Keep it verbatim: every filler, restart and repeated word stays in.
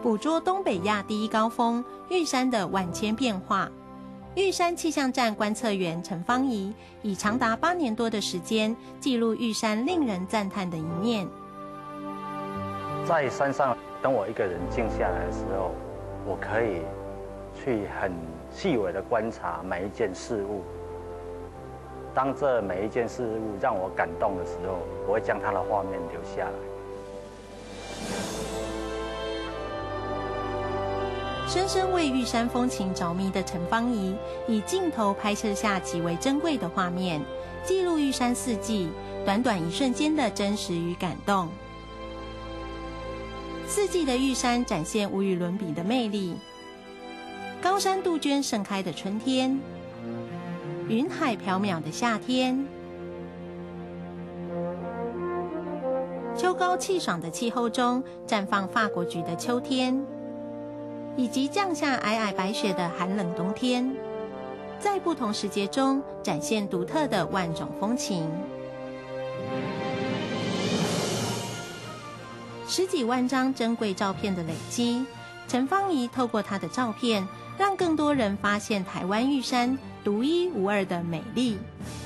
捕捉东北亚第一高峰玉山的万千变化。玉山气象站观测员陈芳怡以长达八年多的时间，记录玉山令人赞叹的一面。 在山上，等我一个人静下来的时候，我可以去很细微的观察每一件事物。当这每一件事物让我感动的时候，我会将它的画面留下来。 深深为玉山风情着迷的陈芳怡，以镜头拍摄下极为珍贵的画面，记录玉山四季，短短一瞬间的真实与感动。四季的玉山展现无与伦比的魅力。高山杜鹃盛开的春天，云海缥缈的夏天，秋高气爽的气候中绽放法国菊的秋天，以及降下皑皑白雪的寒冷冬天，在不同时节中展现独特的万种风情。十几万张珍贵照片的累积，陈芳怡透过她的照片，让更多人发现台湾玉山独一无二的美丽。